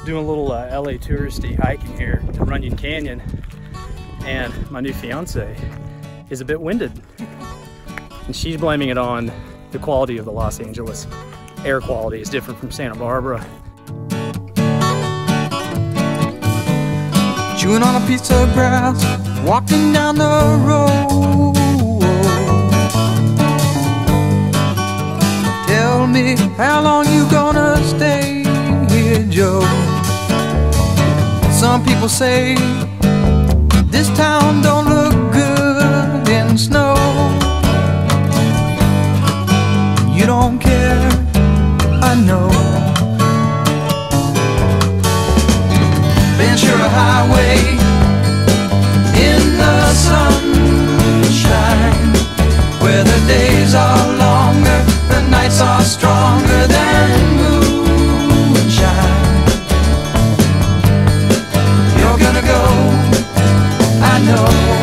doing a little LA touristy hiking here to Runyon Canyon, and my new fiance is a bit winded, and she's blaming it on the quality of the Los Angeles air quality is different from Santa Barbara. Chewing on a piece of grass, walking down the road. Tell me, how long you gonna stay here, Joe? Some people say this town don't look good in snow. You don't care, I know. Ventura Highway in the sunshine, where the days are longer, the nights are stronger than moonshine. You're gonna go, I know.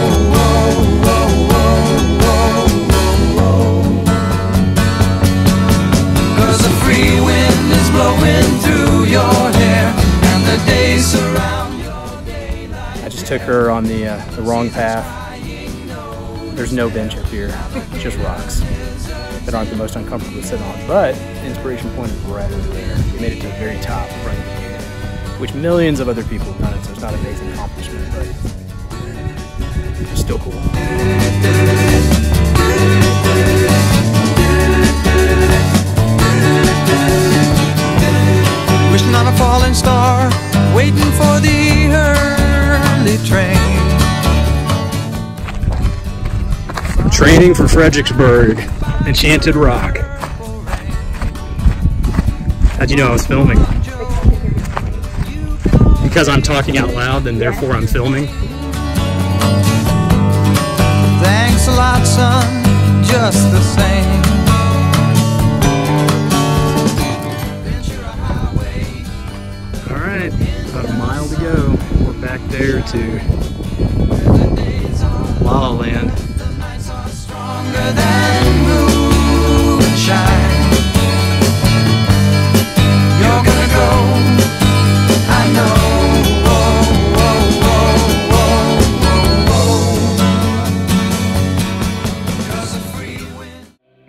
Cause the free wind is blowing through your hair, and the days surround your daylight. I just took her on the wrong path. There's no bench up here, just rocks that aren't the most uncomfortable to sit on. But the inspiration point is right over there. We made it to the very top of Runyon Canyon, which millions of other people have done it, so it's not an amazing accomplishment, but it's still cool. Wishing on a falling star, waiting for the early train. Training for Fredericksburg, Enchanted Rock. How'd you know I was filming? Because I'm talking out loud, then therefore I'm filming. Thanks a lot, son, just the same. Alright, about a mile to go. We're back there to La La Land. Stronger than moonshine. You're gonna go, I know. Cause the free wind.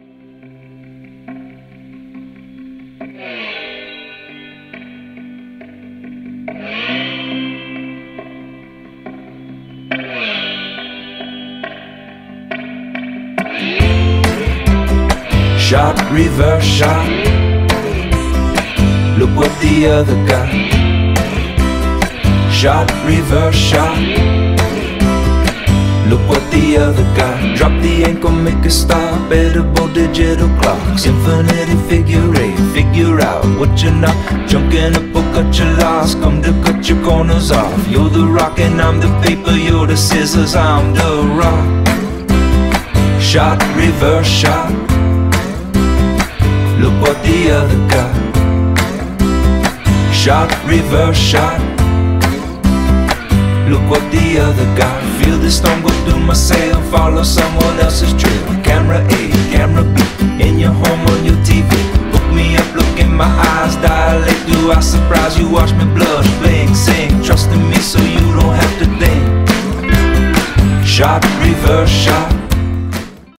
Shot, reverse shot. Look what the other got. Shot, reverse shot. Look what the other got. Drop the ankle, make a stop. Edible digital clocks. Infinity figure eight. Figure out what you're not. Junk in a book, cut your loss. Come to cut your corners off. You're the rock and I'm the paper. You're the scissors, I'm the rock. Shot, reverse shot. Look what the other got. Shot, reverse shot. Look what the other got. Feel the storm go through my sail. Follow someone else's trail. Camera A, camera